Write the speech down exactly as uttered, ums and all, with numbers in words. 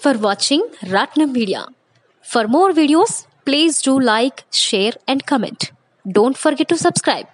for watching Ratnam Media. For more videos, please do like, share, and comment. Don't forget to subscribe.